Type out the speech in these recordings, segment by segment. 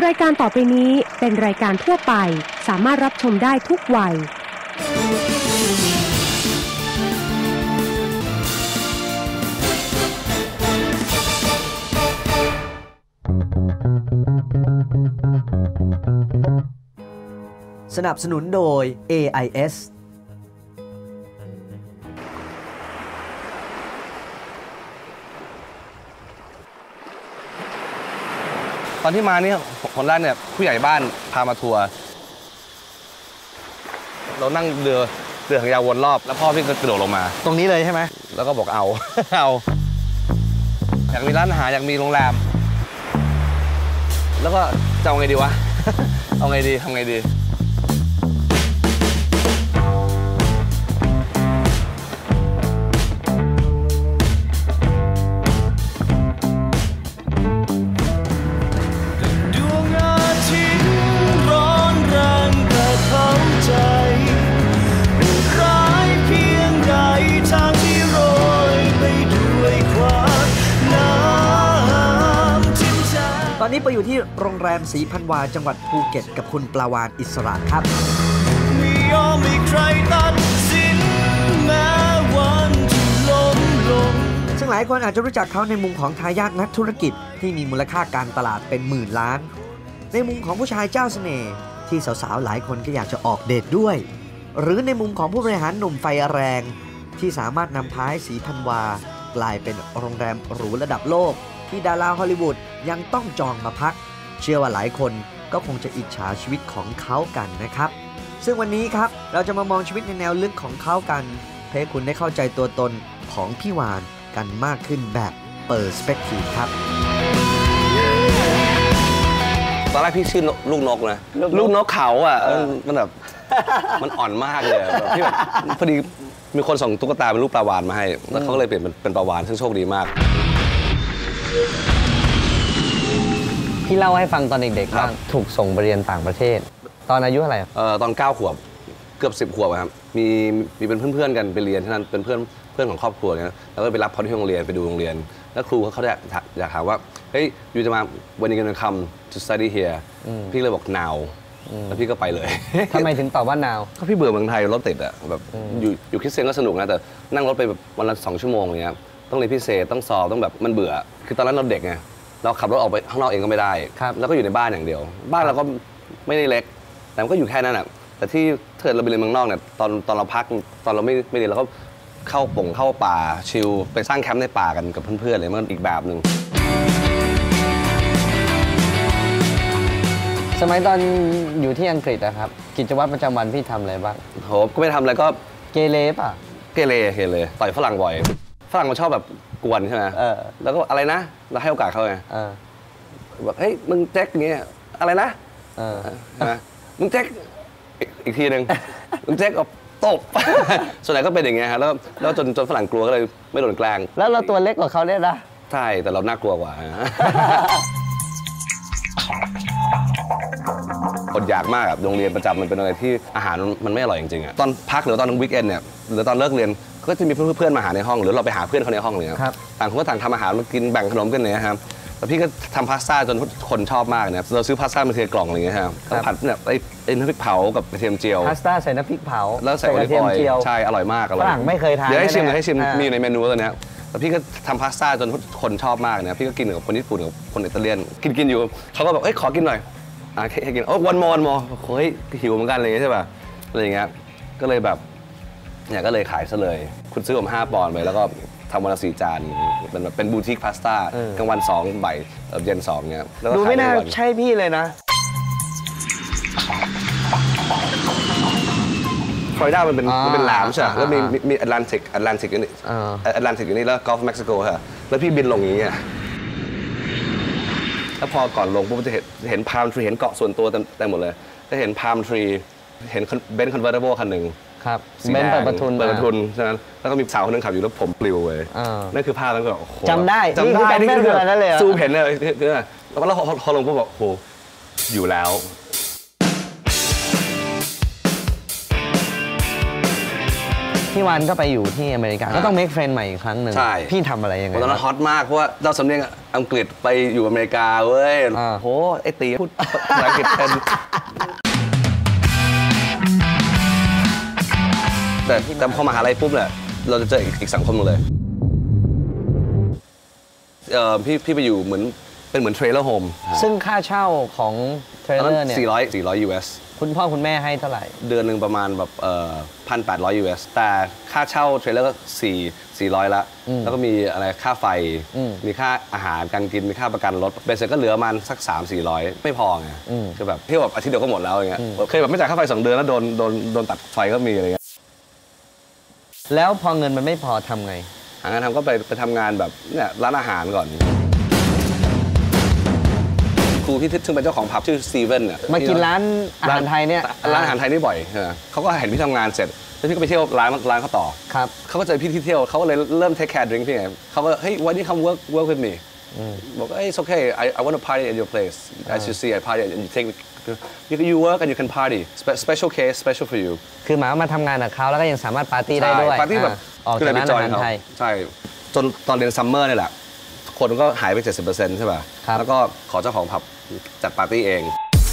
รายการต่อไปนี้เป็นรายการทั่วไปสามารถรับชมได้ทุกวัยสนับสนุนโดย AIS ตอนที่มาเนี่ยคนแรกเนี่ยผู้ใหญ่บ้านพามาทัวร์เรานั่งเรือหางยาววนรอบแล้วพ่อพี่ก็กระโดดลงมาตรงนี้เลยใช่ไหมแล้วก็บอกเอา อยากมีร้านอาหารอยากมีโรงแรมแล้วก็จะเอาไงดีวะ เอาไงดีทำไงดีตอนนี้ไปอยู่ที่โรงแรมศรีพันวาจังหวัดภูเก็ตกับคุณปลาวาฬอิสระครับซึ่งหลายคนอาจจะรู้จักเขาในมุมของทายาทนักธุรกิจที่มีมูลค่าการตลาดเป็นหมื่นล้านในมุมของผู้ชายเจ้าเสน่ห์ที่สาวๆหลายคนก็อยากจะออกเดทด้วยหรือในมุมของผู้บริหารหนุ่มไฟแรงที่สามารถนำพาให้ศรีพันวากลายเป็นโรงแรมหรูระดับโลกที่ดาราฮอลลีวูดยังต้องจองมาพักเชื่อว่าหลายคนก็คงจะอิจฉาชีวิตของเขากันนะครับซึ่งวันนี้ครับเราจะมามองชีวิตในแนวลึกของเขากันเพื่อให้คุณได้เข้าใจตัวตนของพี่วานกันมากขึ้นแบบเปอร์สเปกทีฟครับตอนแรกพี่ชื่อลูกนกนะลูกนกเขาอ่ะมันแบบมันอ่อนมากเลยพี่แบบพอดีมีคนส่งตุ๊กตาเป็นรูปปลาวาฬมาให้แล้วเขาก็เลยเปลี่ยนเป็นปลาวาฬซึ่งโชคดีมากพี่เล่าให้ฟังตอนเด็กๆว่าถูกส่งไปเรียนต่างประเทศตอนอายุเท่าไหร่ตอน9 ขวบเกือบ10 ขวบครับมีเป็นเพื่อนๆกันไปเรียนที่นั่นเป็นเพื่อนของครอบครัวเนี่ยแล้วก็ไปรับเขาที่โรงเรียนไปดูโรงเรียนแล้วครูเขาอยากถามว่าเฮ้ยอยู่จะมา when you gonna come to study here พี่เลยบอก now แล้วพี่ก็ไปเลยทำไมถึงตอบว่า now ก็พี่เบื่อเมืองไทยรถติดอะแบบอยู่คริสเตียนก็สนุกนะแต่นั่งรถไปแบบวันละ2 ชั่วโมงอย่างเงี้ยต้องเรียนพิเศษต้องสอบต้องแบบมันเบื่อคือตอนนั้นเราเด็กไงเราขับรถออกไปข้างนอกเองก็ไม่ได้แล้วก็อยู่ในบ้านอย่างเดียวบ้านเราก็ไม่ได้เล็กแต่มันก็อยู่แค่นั้นแหละแต่ที่เกิดเราไปเรียนเมืองนอกเนี่ยตอนเราพักตอนเราไม่เรียนเราก็เข้าป่าชิลไปสร้างแคมป์ในป่ากันกับเพื่อนๆเลยมันอีกแบบหนึ่งสมัยตอนอยู่ที่อังกฤษนะครับกิจวัตรประจำวันพี่ทำอะไรบ้างโหก็ไม่ทำอะไรก็เกเรป่ะเกเรต่อยฝรั่งบ่อยฝรั่งมันชอบแบบกวนใช่ไหมแล้วก็อะไรนะเราให้โอกาสเขาไงแบบเฮ้ยมึงแจ็คอย่างเงี้ยอะไรนะมึงแจ็คอีกทีหนึ่งมึงแจ็คก็ตบส่วนใหญ่ก็เป็นอย่างเงี้ยฮะแล้วจนฝรั่งกลัวก็เลยไม่โดนแกล้งแล้วเราตัวเล็กกว่าเขาเนี่ยนะใช่แต่เราน่ากลัวกว่าอดอยากมากโรงเรียนประจำมันเป็นอะไรที่อาหารมันไม่อร่อยจริงๆอ่ะตอนพักหรือตอนวีคเอนด์เนี่ยหรือตอนเลิกเรียนก็จะมีเพื่อนมาหาในห้องหรือเราไปหาเพื่อนเขาในห้องเลยครับต่างคนก็ต่างทำอาหารมากินแบ่งขนมกันเนี่ยครับแล้วพี่ก็ทำพาสต้าจนคนชอบมากเนี่ยเราซื้อพาสต้ามาเทกล่องอะไรอย่างเงี้ยครับผัดเนี่ยไอ้น้ำพริกเผากับกระเทียมเจียวพาสต้าใส่น้ำพริกเผาแล้วใส่กระเทียมเจียวใช่อร่อยมากฝรั่งไม่เคยทานเดี๋ยวให้ชิมมีอยู่ในเมนูตัวเนี้ยแล้วพี่ก็ทำพาสต้าจนคนชอบมากเนี่ยพี่ก็กินกับคนญี่ปุ่นกับคนอิตาเลียนกินอยู่เขาก็แบบเอ้ยขอกินหน่อยให้กินวันมอเฮ้ยหิวเหมือนกันเลยใช่ป่ะอะไรอย่างเงี้ยก็เลยแบบเนี่ยก็เลยขายซะเลยคุณซื้อผม5 ปอนด์ไปแล้วก็ทำวันละ4 จานเป็นบูติกพาสต้ากลางวัน2 บ่ายเย็น2เนี่ยดูไม่น่าใช่พี่เลยนะฟลอริดามันเป็นแหลมใช่แล้วมีแอตแลนติกอยู่นี่แล้วกอล์ฟเม็กซิโกค่ะแล้วพี่บินลงอย่างเงี้ยแล้วพอก่อนลงปุ๊บจะเห็นพาล์มทรีเห็นเกาะส่วนตัวเต็มหมดเลยจะเห็นพาล์มทรีเห็นเบนซ์คอนเวอร์ติเบิลคันหนึ่งครับเบนซ์เปิดประทุนใช่ไหมแล้วก็มีสาวคนนึงขับอยู่แล้วผมปลิวเลยนั่นคือภาพแล้วก็จำได้นี่คือนั่นเลยซูมเห็นเลยแล้วพอลงปุ๊บบอกโหอยู่แล้วพี่วานก็ไปอยู่ที่อเมริกาก็ต้อง make friend ใหม่อีกครั้งหนึ่งใช่พี่ทำอะไรยังไงตอนนั้นฮอตมากเพราะว่าเราสำเนียงอังกฤษไปอยู่อเมริกาเว้ยโหไอตีพูดภาษาอังกฤษเป็นแต่พอมหาลัยปุ๊บเนี่ยเราจะเจออีกสังคมนึงเลยพี่ไปอยู่เหมือนเทรลเลอร์โฮมซึ่งค่าเช่าของเทรลเลอร์เนี่ย 400 US คุณพ่อคุณแม่ให้เท่าไหร่เดือนหนึ่งประมาณแบบ1,800 US แต่ค่าเช่าเทรลเลอร์ก็400ละแล้วก็มีอะไรค่าไฟมีค่าอาหารการกินมีค่าประกันรถเบสเสร็จก็เหลือประมาณสัก300-400ไม่พอไงคือแบบที่แบบอาทิตย์เดียวก็หมดแล้วอย่างเงี้ยเคยแบบไม่จ่ายค่าไฟ2 เดือนแล้วโดนตัดไฟก็มีอะไรเงี้ยแล้วพอเงินมันไม่พอทำไงหางานทำก็ไปทำงานแบบเนี่ยร้านอาหารก่อนครูพี่ทิศซึ่งเป็นเจ้าของผับชื่อสตีเวนเนี่ยมากินร้านอาหารไทยเนี่ยร้านอาหารไทยนี่บ่อยเขาก็เห็นพี่ทำงานเสร็จแล้วพี่ก็ไปเที่ยวร้านเขาต่อครับเขาก็เจอพี่ที่เที่ยวเขาก็เลยเริ่ม take care drink พี่ไงเขาก็เฮ้ยวันนี้come work with me บอกว่า it's okay I want to party at your place as you see I party and you take you work and you can party special case special for you คือหมายว่ามาทำงานกับเขาแล้วก็ยังสามารถปาร์ตี้ได้ด้วยปาร์ตี้แบบออกจากร้านอาหารไทยใช่จนตอนเรียนซัมเมอร์นี่แหละคนก็หายไป 70% ใช่ป่ะแล้วก็ขอเจ้าของผับจัดปาร์ตี้เอง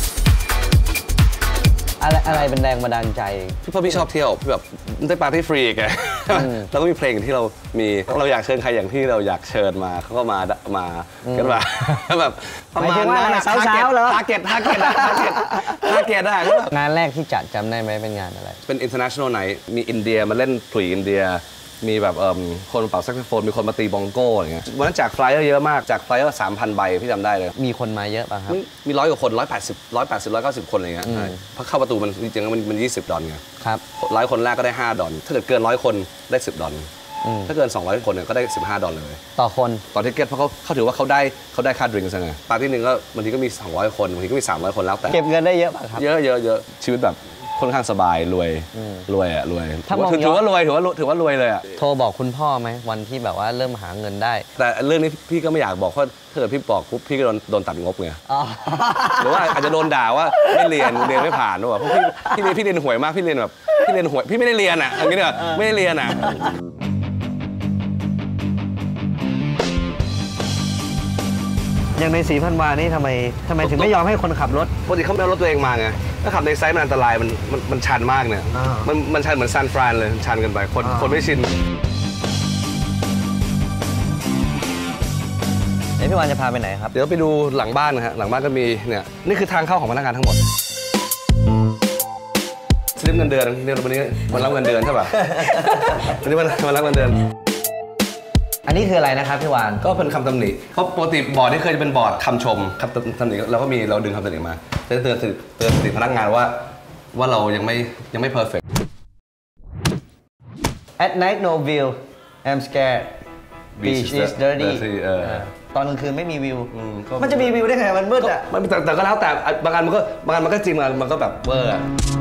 อะไรเป็นแรงบันดาลใจเพราะพี่ชอบเที่ยวพี่แบบได้ปาร์ตี้ฟรีแกแล้วก็มีเพลงที่เราอยากเชิญใครอย่างที่เราอยากเชิญมาเขาก็มากันมาแบบประมาณนั้นสาวๆเหรอทาร์เก็ตได้งานแรกที่จัดจำได้ไหมเป็นงานอะไรเป็น international night มีอินเดียมาเล่นขลุ่ยอินเดียมีแบบคนเป่าแซกโซโฟนมีคนมาตีบองโก้อะไรเงี้ยวันนั้นแจกไฟล์เยอะมากแจกไฟล์ 3,000 ใบพี่จำได้เลยมีคนมาเยอะป่ะครับมี100 กว่าคน180 คนอะไรเงี้ยเพราะเข้าประตูมันจริงๆมัน$20 ไงครับ 100 คนแรกก็ได้$5ถ้าเกิดเกิน100 คนได้$10ถ้าเกิน200 คนเนี่ยก็ได้$15เลยต่อคนต่อทิเก็ตเพราะเขาถือว่าเขาได้ค่าดริงก์ไงปาร์ตี้นึงก็บางทีก็มี200 คนบางทีก็มี300 คนแล้วแต่เก็บเงินได้เยอะป่ะครับเยอะชีวิตแบบค่อนข้างสบายรวยถือว่ารวยเลยอ่ะโทรบอกคุณพ่อไหมวันที่แบบว่าเริ่มหาเงินได้แต่เรื่องนี้พี่ก็ไม่อยากบอกเพราะถ้าเกิดพี่บอกปุ๊บพี่ก็โดนตัดงบไงหรือว่าอาจจะโดนด่าว่าไม่เรียนไม่ผ่านด้วยเพราะพี่เรียนห่วยมากพี่เรียนห่วยพี่ไม่ได้เรียนอ่ะอย่างนี้เนี่ยไม่ได้เรียนอ่ะอย่างใน4,000 วานี่ทำไมถึงไม่ยอมให้คนขับรถปกติเขาไม่เอารถตัวเองมาไงถ้าขับในไซส์มันอันตรายมันชันมากเนี่ยมันชันเหมือนซานฟรานเลยชันกันไปคนไม่ชินพี่วานจะพาไปไหนครับเดี๋ยวไปดูหลังบ้านนะฮะหลังบ้านก็มีเนี่ยนี่คือทางเข้าของพนักงานทั้งหมดสลิปเงินเดือนวันนี้วันรับเงินเดือนใช่ป่ะวันนี้วันรับเงินเดือนอันนี้คืออะไรนะครับพี่วานก็เป็นคำตำหนิเพราะปกติบอร์ดนี่เคยจะเป็นบอร์ดคำชมคำตำหนิเราก็มีเราดึงคำตำหนิมาเตือนสติพนักงานว่าเรายังไม่ perfect At night no view I'm scared Beach is dirty ตอนกลางคืนไม่มีวิวมันจะมีวิวได้ไงมันมืดอ่ะแต่ก็แล้วแต่บางอันมันก็จริงมันก็แบบเวอร์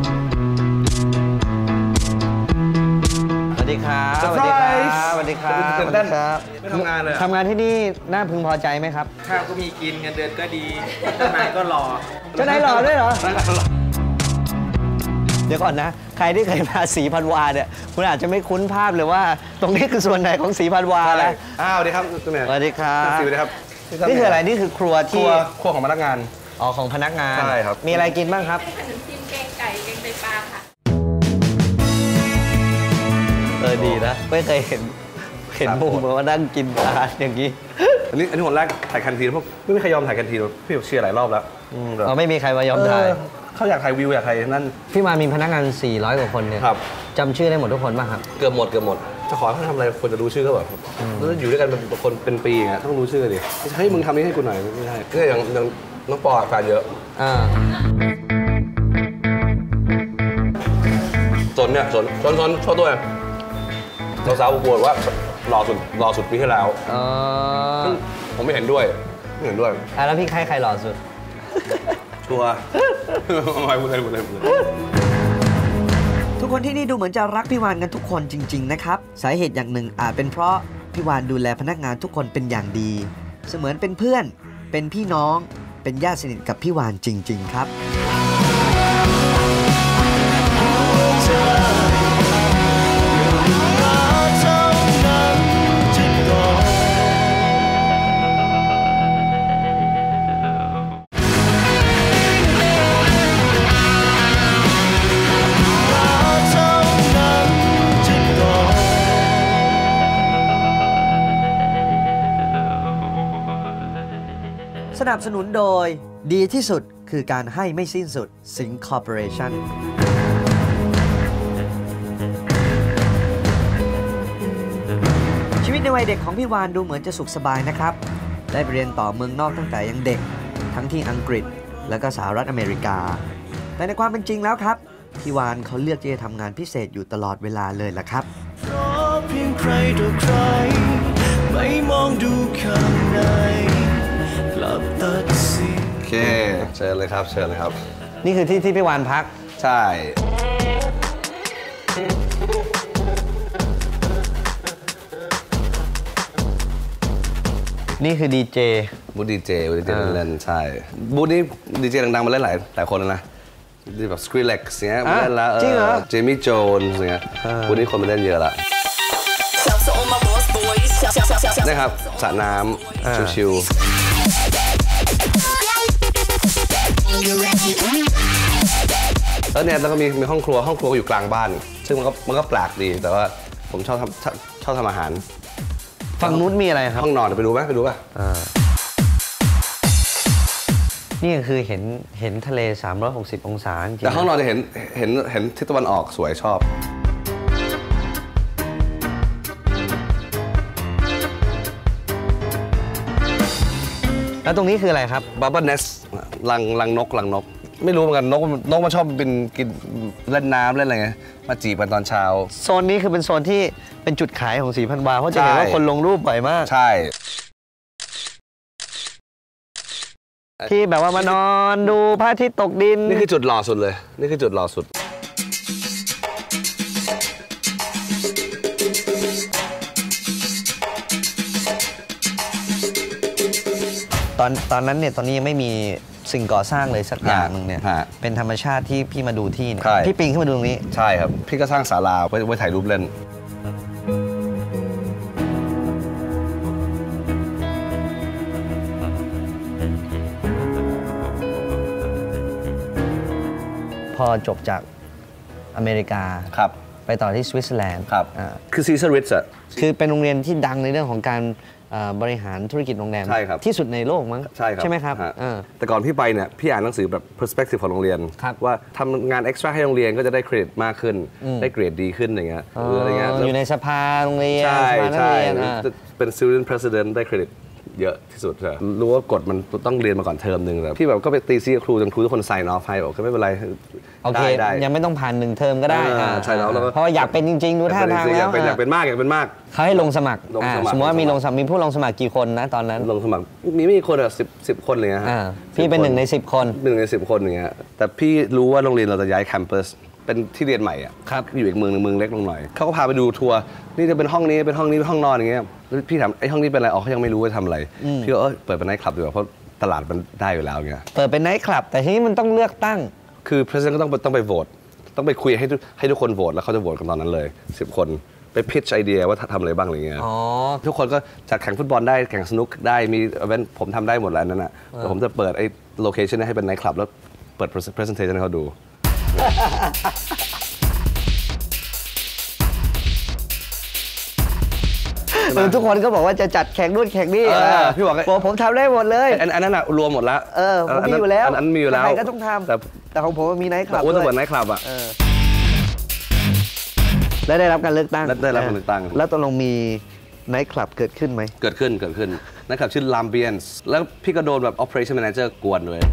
สวัสดีครับสวัสดีครับไม่ทำงานเลยทำงานที่นี่น่าพึงพอใจไหมครับข้าวก็มีกินเงินเดือนก็ดีเจ้านายก็หล่อเจ้านายหล่อด้วยเหรอเดี๋ยวก่อนนะใครที่เคยมา4,000 วาเนี่ยคุณอาจจะไม่คุ้นภาพเลยว่าตรงนี้คือส่วนไหนของ4,000 วาแล้วสวัสดีครับสวัสดีครับสวัสดีครับนี่คืออะไรนี่คือครัวของพนักงานของพนักงานใช่ครับมีอะไรกินบ้างครับขนมจีนแกงไก่แกงไตปลาค่ะดีนะไม่เคยเห็นมุมมานั่งกินอาหารอย่างนี้อันนี้คนแรกถ่ายแคนทีนพวกไม่มีใครยอมถ่ายแคนทีนพี่เชียร์หลายรอบแล้วไม่มีใครมายอมถ่ายเขาอยากถ่ายวิวอยากถ่ายนั่นพี่มามีพนักงาน400 กว่าคนเนี่ยจำชื่อได้หมดทุกคนป่ะครับเกือบหมดจะขอให้ทำอะไรคนจะรู้ชื่อก็แบบแล้วอยู่ด้วยกันเป็นคนเป็นปีไงต้องรู้ชื่อดิเฮ้ยมึงทำนี้ให้กูหน่อยไม่ใช่ก็อย่างน้องปอแฟนเยอะจนโชว์ตัวเราสาวปวดว่าหล่อสุดปีที่แล้วผมไม่เห็นด้วยแล้วพี่ใครหล่อสุดชัวร์ไม่พูดเลยทุกคนที่นี่ดูเหมือนจะรักพี่วานกันทุกคนจริงๆนะครับสาเหตุอย่างหนึ่งอาจเป็นเพราะพี่วานดูแลพนักงานทุกคนเป็นอย่างดีเสมือนเป็นเพื่อนเป็นพี่น้องเป็นญาติสนิทกับพี่วานจริงๆครับสนับสนุนโดยดีที่สุดคือการให้ไม่สิ้นสุด Sing Corporation ชีวิตในวัยเด็กของพี่วานดูเหมือนจะสุขสบายนะครับได้ไปเรียนต่อเมืองนอกตั้งแต่ยังเด็กทั้งที่อังกฤษและก็สหรัฐอเมริกาแต่ในความเป็นจริงแล้วครับพี่วานเขาเลือกที่จะทำงานพิเศษอยู่ตลอดเวลาเลยล่ะครับเพราะเพียงใครต่อใครไม่มองดูข้างในกลับตัดสินโอเคเชิญเลยครับเชิญเลยครับนี่คือที่พี่วานพักใช่นี่คือดีเจบูธดีเจเล่นใช่บูธนี้ดีเจดังๆมาเล่นหลายคนนะที่แบบสครีเล็กเงี้ยมาเล่นแล้วจริงเหรอเจมี่โจนส์เงี้ยบูธนี้คนมาเล่นเยอะละนี่ครับสระน้ำชิวๆแล้วเนี่ยแล้วก็มีห้องครัวอยู่กลางบ้านซึ่งมันก็แปลกดีแต่ว่าผมชอบทำอาหารฝั่งนู้นมีอะไรครับห้องนอนไปดูไหมป่ะนี่คือเห็นทะเล360องศาจริงแต่ห้องนอนจะเห็นทิศตะวันออกสวยชอบแล้วตรงนี้คืออะไรครับ Bubble Nest รังนกไม่รู้เหมือนกันนกมันชอบเป็นกินเล่นน้ำเล่นอะไรไงมาจีบกันตอนเช้าโซนนี้คือเป็นโซนที่เป็นจุดขายของสีพันวาเพราะจะเห็นว่าคนลงรูปบ่อยมากใช่ที่แบบว่ามานอนดูพระอาทิตย์ตกดินนี่คือจุดหล่อสุดเลยนี่คือจุดหล่อสุดตอนนั้นเนี่ยตอนนี้ยังไม่มีสิ่งก่อสร้างเลยสักอย่างนึงเนี่ยเป็นธรรมชาติที่พี่มาดูที่เนี่ยพี่ปีนขึ้นมาดูตรงนี้ใช่ครับพี่ก็สร้างศาลาไว้ถ่ายรูปเล่นพอจบจากอเมริกาครับไปต่อที่สวิตเซอร์แลนด์ครับคือซีซ่าริทส์คือเป็นโรงเรียนที่ดังในเรื่องของการบริหารธุรกิจโรงแรมที่สุดในโลกมั้งใช่ไหมครับแต่ก่อนพี่ไปเนี่ยพี่อ่านหนังสือแบบ perspective ของโรงเรียนว่าทำงาน extra ให้โรงเรียนก็จะได้เครดิตมากขึ้นได้เกรดดีขึ้นอย่างเงี้ยอยู่ในสภาโรงเรียนใช่เป็น student president ได้เครดิตเยอะที่สุดรู้ว่ากฎมันต้องเรียนมาก่อนเทอมนึงแต่พี่แบบก็ไปตีซีกับครูจนครูทุกคน sign off ให้บอกก็ไม่เป็นไรโอเคยังไม่ต้องผ่าน1 เทอมก็ได้ใช่แล้วเพราะอยากเป็นจริงๆดูท่าทางแล้วอยากเป็นมากเขาให้ลงสมัครสมมติว่ามีผู้ลงสมัครกี่คนนะตอนนั้นลงสมัครมีไม่กี่คนอ่ะ10 คนเลยฮะพี่เป็น1 ใน 10 คน 1 ใน 10 คนอย่างเงี้ยแต่พี่รู้ว่าโรงเรียนเราจะย้ายแคมปัสเป็นที่เรียนใหม่อ่ะอยู่อีกเมืองเล็กลงหน่อยเขาก็พาไปดูทัวร์นี่จะเป็นห้องนี้เป็นห้องนี้เป็นห้องนอนอย่างเงี้ยแล้วพี่ถามไอ้ห้องนี้เป็นอะไรเขายังไม่รู้ว่าทำอะไรพี่ก็เปิดเป็นไนท์คลับดีกว่าเพราะตลาดมันได้อยู่แล้วเงี้ยเปิดเป็นไนท์คลับแต่ทีนี้มันต้องเลือกตั้งคือ president ก็ต้องไปโหวตต้องไปคุยให้ทุกคนโหวตแล้วเขาจะโหวตกันตอนนั้นเลย10 คนไปพิชไอเดียว่าทำอะไรบ้างอะไรเงี้ยทุกคนก็จากแข่งฟุตบอลได้แข่งสนุกได้มีอีเวนต์ผมทำได้หมดแล้วนั่นน่ะแต่ผมจะเปิดไอ้โลเคชั่นให้เป็นไนท์คลับแล้วเปิด presentation ให้เขาดูทุกคนก็บอกว่าจะจัดแข่งนู่นแข่งนี่พี่บอกผมทำได้หมดเลยอันนั้นอะรวมหมดแล้วผมมีอยู่แล้วอันมีอยู่แล้วใครก็ต้องทำแต่ของผมมีไนท์คลับด้วยต้องเปิดไนท์คลับอะและได้รับการเลือกตั้งได้รับการเลือกตั้งแล้วตกลงมีไนท์คลับเกิดขึ้นไหมเกิดขึ้นไนท์คลับชื่อ Lambiance แล้วพี่ก็โดนแบบ Operation Manager กวนเลย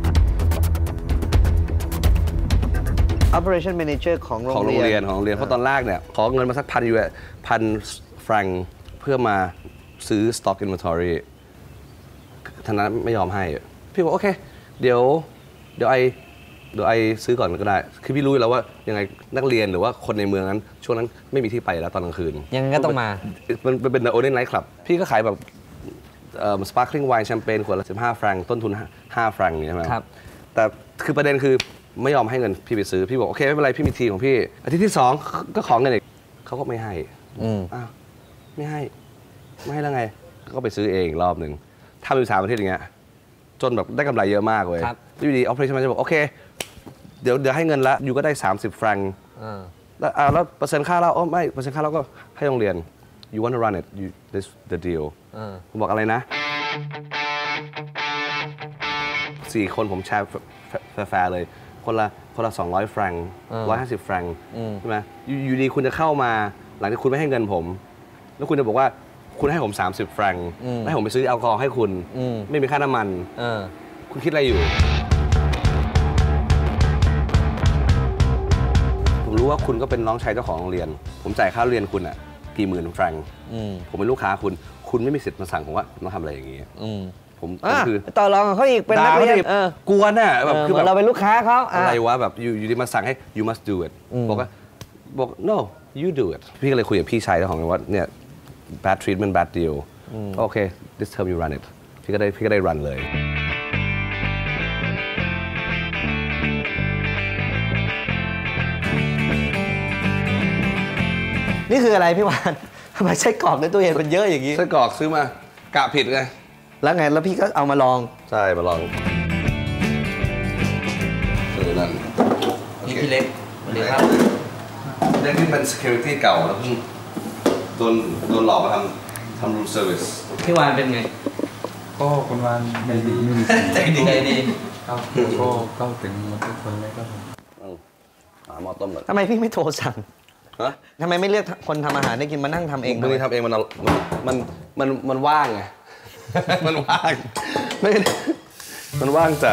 Operation Manager ของโรงเรียนเพราะตอนแรกเนี่ยขอเงินมาสัก1,000 แฟรงค์เพื่อมาซื้อ stock inventory ธนาไม่ยอมให้พี่บอกโอเคเดี๋ยวไอซื้อก่อนก็ได้คือพี่รู้แล้วว่ายังไงนักเรียนหรือว่าคนในเมืองนั้นช่วงนั้นไม่มีที่ไปแล้วตอนกลางคืนยังไงก็ต้องมามันเป็น The Only Night Club พี่ก็ขายแบบsparkling wine แชมเปญขวดละ15 แฟรงค์ต้นทุน5 แฟรงค์ใช่ไหมครับแต่คือประเด็นคือไม่ยอมให้เงินพี่ไปซื้อพี่บอกโอเคไม่เป็นไรพี่มีทีของพี่อาทิตย์ที่2ก็ขอเงินอีกเขาก็ไม่ให้ไม่ให้แล้วไงก็ไปซื้อเองรอบหนึ่งทำอยู่3 อาทิตย์อย่างเงี้ยจนแบบได้กำไรเยอะมากเลยอยู่ดี Operation Manager บอกโอเคเดี๋ยวให้เงินละอยู่ก็ได้30 แฟรงค์แล้วเปอร์เซ็นต์ค่าเราไม่เปอร์เซ็นต์ค่าเราก็ให้โรงเรียน you want to run it this the deal ผมบอกอะไรนะ 4 คนผมแชร์แฟร์เลยคนละ200 แฟรงค์150 แฟรงค์ใช่ไหมอยู่ดีคุณจะเข้ามาหลังจากคุณไม่ให้เงินผมแล้วคุณจะบอกว่าคุณให้ผม30 แฟรงค์ให้ผมไปซื้อแอลกอฮอล์ให้คุณไม่มีค่าน้ำมันคุณคิดอะไรอยู่ผมรู้ว่าคุณก็เป็นน้องชายเจ้าของโรงเรียนผมจ่ายค่าเรียนคุณอ่ะกี่หมื่นแฟรงค์ผมเป็นลูกค้าคุณไม่มีสิทธิ์มาสั่งผมว่าต้องทำอะไรอย่างนี้ผมคือต่อรองกับเขาอีกเป็นนักเรียนกวนน่ะแบบคือแบบเราเป็นลูกค้าเขาอะไรวะแบบอยู่ดีมาสั่งให้ you must do it บอก no you do it พี่ก็เลยคุยกับพี่ชายเจ้าของโรงเรียนว่าเนี่ย bad treatment bad deal โอเค this term you run it พี่ก็ได้ run เลยนี่คืออะไรพี่วานทำไมไส้กรอกในตู้เย็นมันเยอะอย่างนี้ไส้กรอกซื้อมากะผิดไงแล้วไงแล้วพี่ก็เอามาลองใช่มาลองนั่นนี่พี่เล็กสวัสดีครับเล็กนี่เป็น security เก่าแล้วเพิ่งโดนหลอกมาทำ room service พี่วานเป็นไงก็คุณวานใจดีไม่มีใจดีครับก็เข้าถึงหมดทุกคนเลยครับหม้อต้มเลยทำไมพี่ไม่โทรสั่งทำไมไม่เรียกคนทำอาหารได้กินมานั่งทำเองบางทีทำเองมันว่างไงมันว่างมันว่างจัด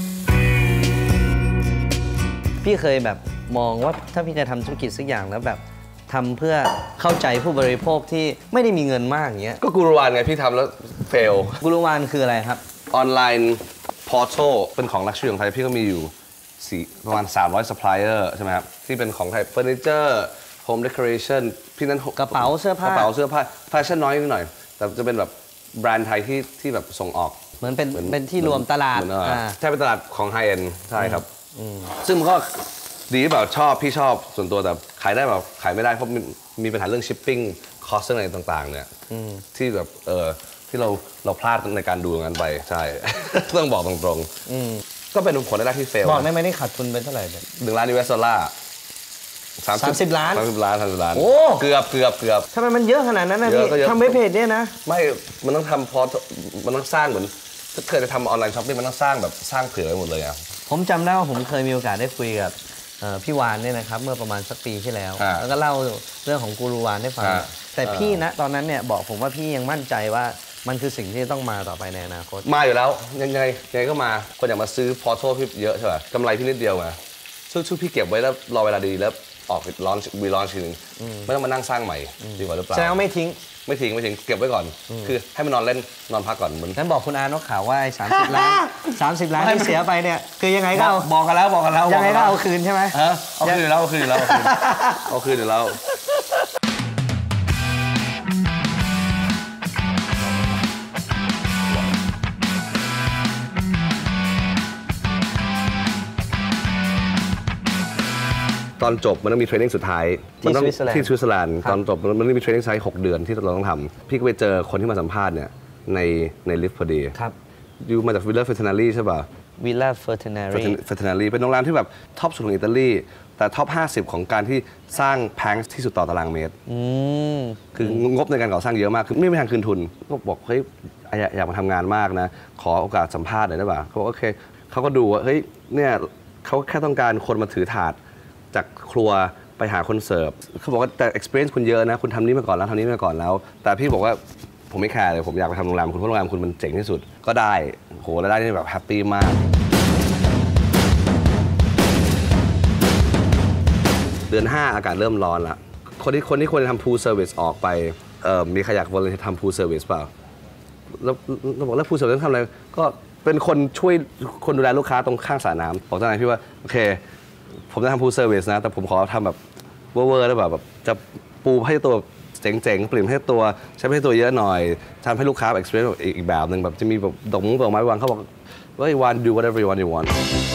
พี่เคยแบบมองว่าถ้าพี่จะทำธุรกิจสักอย่างแล้วแบบทำเพื่อเข้าใจผู้บริโภคที่ไม่ได้มีเงินมากอย่างเงี้ยก็กูรูวานไงพี่ทำแล้วเฟลกูรูวานคืออะไรครับออนไลน์พอร์ทัลเป็นของลักชัวรี่ของไทยพี่ก็มีอยู่ประมาณ300 supplier ใช่ไหมครับที่เป็นของไทยเฟอร์นิเจอร์โฮมเดคอเรชั่นพี่นั้นกระเป๋าเสื้อผ้าแฟชั่นน้อยนิดหน่อยแต่จะเป็นแบบแบรนด์ไทยที่แบบส่งออกเหมือนเป็นที่รวมตลาดใช่เป็นตลาดของไฮเอ็นด์ใช่ครับซึ่งมันก็ดีแบบพี่ชอบส่วนตัวแต่ขายได้แบบขายไม่ได้เพราะมีปัญหาเรื่องชิปปิ้งคอสอะไรต่างๆเนี่ยที่แบบที่เราพลาดในการดูงานไปใช่ต้องบอกตรงๆก็เป็นผลแรกที่เฟลบอกได้ไหมนี่ขาดทุนเป็นเท่าไหร่ 1 ล้านUS$30 ล้านโอ้เกือบทำไมมันเยอะขนาดนั้นนะพี่ทำเว็บเพจเนี่ยนะไม่มันต้องทำมันต้องสร้างเหมือนถ้าเคยจะทำออนไลน์ช้อปปิ้งมันต้องสร้างเผื่อไว้หมดเลยอ่ะผมจำได้ว่าผมเคยมีโอกาสได้คุยกับพี่วานเนี่ยนะครับเมื่อประมาณสักปีที่แล้วแล้วก็เล่าเรื่องของกูรูวานให้ฟังแต่พี่นะตอนนั้นเนี่ยบอกผมว่าพี่ยังมั่นใจว่ามันคือสิ่งที่ต้องมาต่อไปในอนาคตมาอยู่แล้วยังไงก็มาคนอยากมาซื้อพอร์ทัลพี่เยอะใช่ป่ะกำไรพี่นิดเดียวไงช่วยพี่เก็บไว้แล้วรอเวลาดีแล้วออกลอนทีนึงไม่ต้องมานั่งสร้างใหม่ดีกว่าหรือเปล่าแสดงว่าไม่ทิ้งเก็บไว้ก่อนคือให้มันนอนเล่นนอนพักก่อนฉันบอกคุณอานกข่าวว่า30 ล้านที่เสียไปเนี่ยคือยังไงก็บอกกันแล้วยังไงก็เอาคืนใช่ไหมเอาคืนอยู่แล้วตอนจบมันต้องมีเทรนนิ่งสุดท้ายที่สวิตเซอร์แลนด์ตอนจบมันต้องมีเทรนนิ่งใช้6 เดือนที่เราต้องทำพี่ก็ไปเจอคนที่มาสัมภาษณ์เนี่ยในลิฟต์พอดีครับอยู่มาจากวิลล่าเฟอร์ตินารีใช่ป่ะวิลล่าเฟอร์ตินารีเป็นโรงแรมที่แบบท็อปสุดของอิตาลีแต่ท็อป50ของการที่สร้างแพงที่สุดต่อตารางเมตรคืองบในการก่อสร้างเยอะมากคือไม่มีทางคืนทุนก็บอกเฮ้ยอยากมาทำงานมากนะขอโอกาสสัมภาษณ์หน่อยได้ป่ะเขาบอกโอเคเขาก็ดูว่าเฮ้ยเนี่ยเขาแค่ต้องการคนมาถือถาดจากครัวไปหาคนเสิร์ฟเขาบอกว่าแต่ experience คุณเยอะนะคุณทำนี้มาก่อนแล้วทำนี้มาก่อนแล้วแต่พี่บอกว่าผมไม่แคร์เลยผมอยากไปทำโรงแรมคุณเพราะโรงแรมคุณมันเจ๋งที่สุดก็ได้โหแล้วได้นี่แบบแฮปปี้มากเดือน5อากาศเริ่มร้อนละคนที่ควรจะทำ pool service ออกไปมีใครอยากวอลเลนเทียร์ทำ pool service เปล่าแล้วเราบอกแล้ว pool service ทำอะไรก็เป็นคนช่วยคนดูแลลูกค้าตรงข้างสระน้ำบอกเจ้านายพี่ว่าโอเคผมจะทำ pool service นะแต่ผมขอทำแบบเวอร์ๆแล้วแบบจะปูให้ตัวเจ๋งๆเปลี่ยนให้ตัวใช้ให้ตัวเยอะหน่อยทำให้ลูกค้า experience อีกแบบหนึ่งแบบจะมีแบบดอกไม้วางเขาบอกว่า you want do whatever you want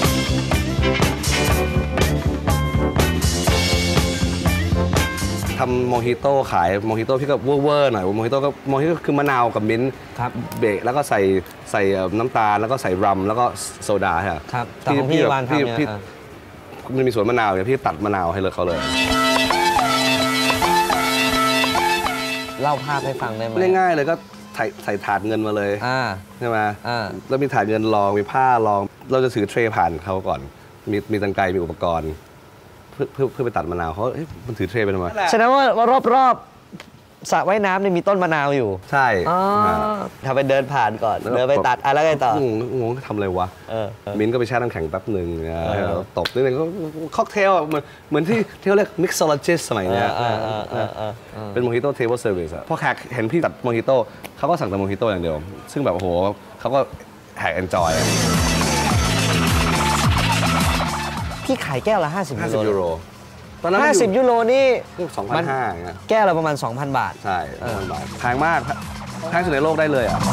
ทำโมฮิโต้ขายโมฮิโต้พี่ก็เวอร์หน่อยโมฮิโต้คือมะนาวกับมิ้นท์เบรกแล้วก็ใส่น้ำตาลแล้วก็ใส่รัมแล้วก็โซดาครับแต่ของพี่วานทำเนี่ยมันมีสวนมะนาวเนี่ยพี่ตัดมะนาวให้เลยเขาเลยเล่าภาพให้ฟังได้ไหมง่ายๆเลยก็ใส่ถาดเงินมาเลย ใช่ไหม แล้วมีถาดเงินรองมีผ้ารองเราจะถือเทรย์ผ่านเขาก่อนมีกรรไกรมีอุปกรณ์เพื่อไปตัดมะนาวเขามันถือเทรย์ไปทำไมแสดงว่ารอบสระว่ายน้ำเนี่ยมีต้นมะนาวอยู่ใช่ทำไปเดินผ่านก่อนเดินไปตัดอะไรไงต่องงทำอะไรวะมิ้นก็ไปแช่น้ำแข็งแป๊บหนึ่งตบนิดนึงก็ค็อกเทลเหมือนที่เขาเรียก mixologist สมัยนี้เป็นโมฮิโต้เทเบิลเซอร์วิสพอแขกเห็นพี่ตัดโมฮิโต้เขาก็สั่งแต่โมฮิโต้อย่างเดียวซึ่งแบบโอ้โหเขาก็แหกเอนจอยพี่ขายแก้วละ50 ยูโรตอนนั้น 50 ยูโรนี่ 2,500 แก้วละประมาณ 2,000 บาทใช่ 2,000 บาทแพงมากแพงสุดในโลกได้เลยอ่ะ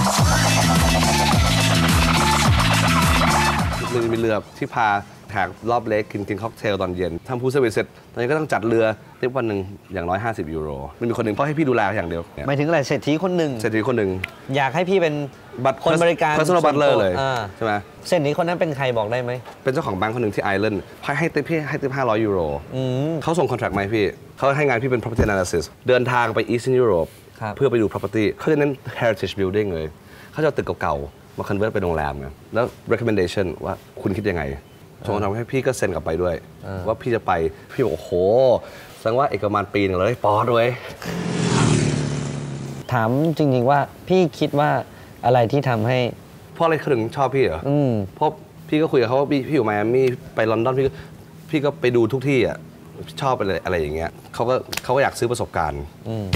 มีเรือที่พาแขกรอบเล็กกินค็อกเทลตอนเย็นทำพูลเซอร์วิสเสร็จตอนนี้ก็ต้องจัดเรือทิปวันหนึ่งอย่างน้อย50 ยูโรมันมีคนหนึ่งเพราะให้พี่ดูแลอย่างเดียวหมายถึงอะไรเศรษฐีคนหนึ่งอยากให้พี่เป็นคนบริการ personal butler เลยใช่ไหมเศรษฐีคนนั้นเป็นใครบอกได้ไหมเป็นเจ้าของแบงค์คนหนึ่งที่ไอร์แลนด์ให้ติป500 ยูโรเขาส่งคอนแทรคมาให้พี่เขาให้งานพี่เป็น property analysis เดินทางไป Eastern Europe เพื่อไปดู property เขาจะเน้น heritage building เลยเขาจะตึกเก่าๆมา convert เป็นโรงแรมไงแล้ว recommendation ว่าคุณคิดยังไงส่งทำให้พี่ก็เซ็นกลับไปด้วยว่าพี่จะไปพี่บอกโอ้โหแสดงว่าอีกประมาณปีนึงเลยปอด้วยถามจริงๆว่าพี่คิดว่าอะไรที่ทำให้เพราะอะไรเขาถึงชอบพี่เหรอเพราะพี่ก็คุยกับเขาว่าพี่อยู่ไมอามี่ไปลอนดอนพี่ก็ไปดูทุกที่อ่ะชอบอะไรอย่างเงี้ยเขาก็อยากซื้อประสบการณ์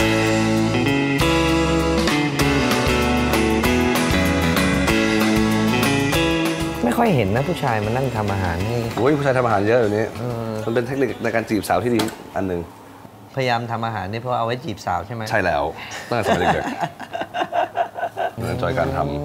ไม่ค่อยเห็นนะผู้ชายมานั่งทำอาหารให้โอ้ยผู้ชายทำอาหารเยอะอยู่นี้มันเป็นเทคนิคในการจีบสาวที่ดีอันหนึ่งพยายามทำอาหารนี่เพราะเอาไว้จีบสาวใช่ไหมใช่แล้วตั้งแต่สมัยเด็กๆจอยการทำ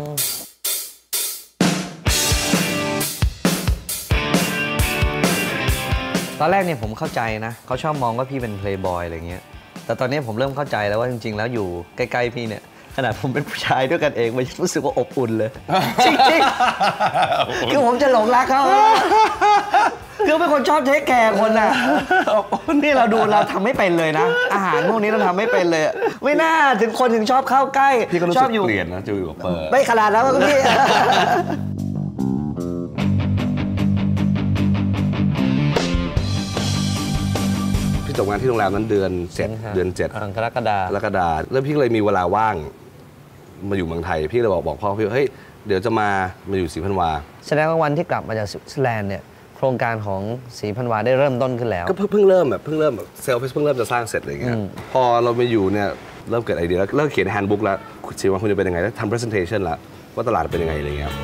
ตอนแรกเนี่ยผมเข้าใจนะเขาชอบมองว่าพี่เป็นเพลย์บอยอะไรเงี้ยแต่ตอนนี้ผมเริ่มเข้าใจแล้วว่าจริงๆแล้วอยู่ใกล้ๆพี่เนี่ยขนาดผมเป็นผู้ชายด้วยกันเองมันรู้สึกว่าอบอุ่นเลยจริงๆคือผมจะหลงรักเขาคือเป็นคนชอบเทคแคร์คนอ่ะนี่เราทำไม่เป็นเลยนะอาหารพวกนี้เราทำไม่เป็นเลยไม่น่าถึงคนถึงชอบเข้าใกล้พี่ก็รู้สึกเปลี่ยนนะจะอยู่กับเปิดไม่ขนาดนั้นพี่จบงานที่โรงแรมนั้นเดือน7 กรกฎาแล้วพี่ก็เลยมีเวลาว่างมาอยู่เมืองไทยพี่เลยบอกพ่อพี่เฮ้ยเดี๋ยวจะมาอยู่ศรีพันวาแสดงว่าวันที่กลับมาจากสวิตเซอร์แลนด์เนี่ยโครงการของศรีพันวาได้เริ่มต้นขึ้นแล้วก็เพิ่งเริ่มเซลล์เพิ่งเริ่มจะสร้างเสร็จอะไรเงี้ยพอเราไปอยู่เนี่ยเริ่มเกิดไอเดียแล้วเริ่มเขียนแฮนด์บุ๊กแล้วชีวิตคุณจะเป็นยังไงแล้วทำ presentation แล้วว่าตลาดเป็นยังไงอะไรเงี้ย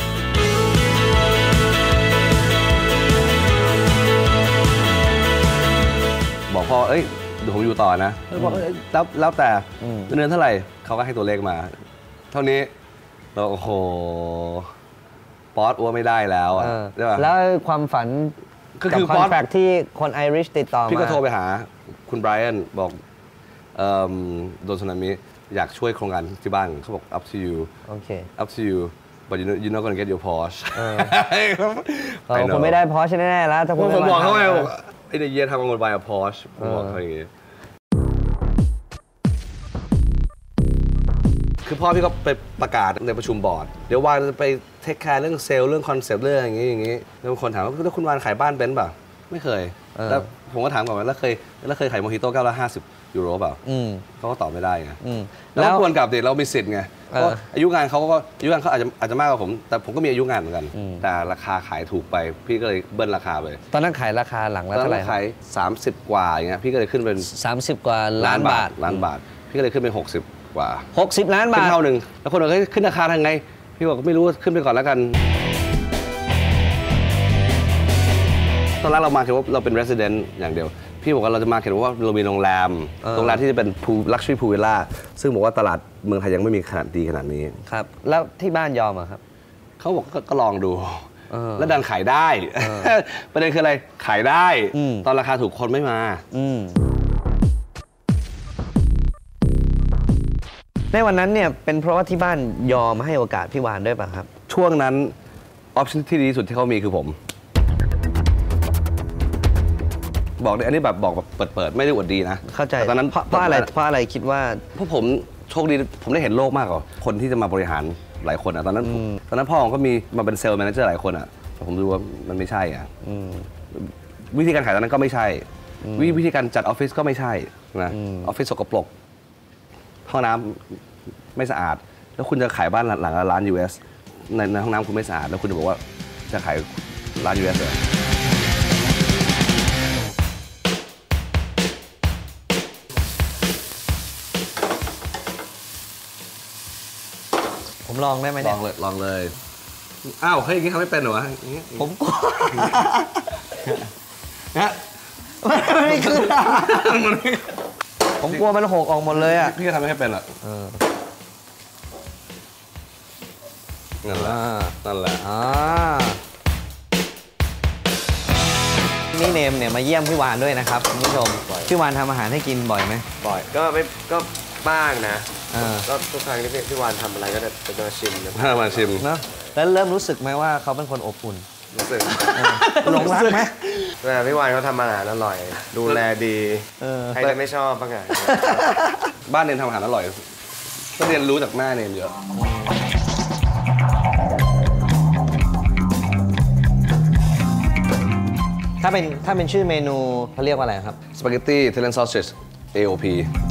บอกพ่อเอ้ยเดี๋ยวผมอยู่ต่อนะบอกแล้วแต่เงินเท่าไหร่เขาก็ให้ตัวเลขมาเท่านี้เราโอ้โหป๊อตอ้วไม่ได้แล้วใช่ป่ะแล้วความฝันกับคอนแทคที่คนไอริชติดต่อมาพี่ก็โทรไปหาคุณไบรอันบอกโดนสึนามิอยากช่วยโครงการที่บ้านเขาบอก up to you up to you but you're not gonna get your Porsche ผมไม่ได้ Porsche แน่ๆแล้วถ้าผมบอกเขาไงไอ้เยียทำงานบายกับ Porsche ผมบอกเขาอย่างงี้คือพ่อพี่ก็ไปประกาศในประชุมบอร์ดเดี๋ยววานจะไปเทคแคร์เรื่องเซลล์เรื่องคอนเซปต์เรื่องอย่างงี้แล้วคนถามว่าแล้วคุณวานขายบ้านเบนซ์ป่ะไม่เคยแล้วผมก็ถามก่อนว่าแล้วเคยขายโมฮิโต้950 ยูโรเปล่าเขาก็ตอบไม่ได้ไงแล้วควรกลับเด็กเรามีสิทธิ์ไงเพราะอายุงานเขาอาจจะมากกว่าผมแต่ผมก็มีอายุงานเหมือนกันแต่ราคาขายถูกไปพี่ก็เลยเบิ้ลราคาไปตอนนั้นขายราคาหลังละเท่าไหร่ขาย30 กว่าอย่างเงี้ยพี่ก็เลยขึ้นเป็น 30 กว่าล้านบาทพี่ก็เลยขึ้นเป็น60 กว่า 60 ล้านบาทขึ้นเท่านึงแล้วคนบอกขึ้นราคาทางไงพี่บอกไม่รู้ขึ้นไปก่อนแล้วกันตอนแรกเรามาคิดว่าเราเป็น resident อย่างเดียวพี่บอกว่าเราจะมาเห็นว่าเรามีโรงแรมที่จะเป็น luxury pool villa ซึ่งบอกว่าตลาดเมืองไทยยังไม่มีขนาดดีขนาดนี้ครับแล้วที่บ้านยอมอ่ะครับเขาบอกก็ลองดูแล้วดันขายได้ประเด็นคืออะไรขายได้ตอนราคาถูกคนไม่มาในวันนั้นเนี่ยเป็นเพราะว่าที่บ้านยอมให้โอกาสพี่วานด้วยป่ะครับช่วงนั้นออปชั่นที่ดีที่สุดที่เขามีคือผมบอกอันนี้แบบบอกแบบเปิดไม่ได้อวดดีนะเข้าใจตอนนั้นเพราะอะไรคิดว่าเพราะผมโชคดีผมได้เห็นโลกมากกว่าคนที่จะมาบริหารหลายคนอ่ะตอนนั้นพ่อผมก็มีมาเป็นเซลล์แมเนเจอร์หลายคนอ่ะแต่ผมดูว่ามันไม่ใช่อ่ะวิธีการขายตอนนั้นก็ไม่ใช่วิธีการจัดออฟฟิศก็ไม่ใช่นะออฟฟิศสกปรกห้องน้ำไม่สะอาดแล้วคุณจะขายบ้านหลังร้าน US ในห้องน้ำคุณไม่สะอาดแล้วคุณจะบอกว่าจะขายร้าน US เหรอผมลองได้ไหมเนี่ยลองเลยอ้าวเฮ้ยอย่างนี้ทำไม่เป็นเหรอวะผมกลัวนะไม่ขึ้นผมกลัวมันหกออกหมดเลยอ่ะพี่ก็ทำไม่เป็นหรอกนั่นแหละนี่เนมเนี่ยมาเยี่ยมพี่วานด้วยนะครับคุณผู้ชมพี่วานทำอาหารให้กินบ่อยไหมบ่อยก็บ้างนะก็ทุกครั้งที่พี่วานทำอะไรก็จะมาชิมมาชิมเนาะแล้วเริ่มรู้สึกไหมว่าเขาเป็นคนอบอุ่นรู้สึกหลงรักไหมพี่วานเขาทำอาหารอร่อยดูแลดีใครจะไม่ชอบบ้างไงบ้านเนมทำอาหารอร่อยก็เรียนรู้จากแม่เนมเยอะถ้าเป็นชื่อเมนูเขาเรียกว่าอะไรครับสปาเกตตี้อิตาเลียนซอสเซจ AOP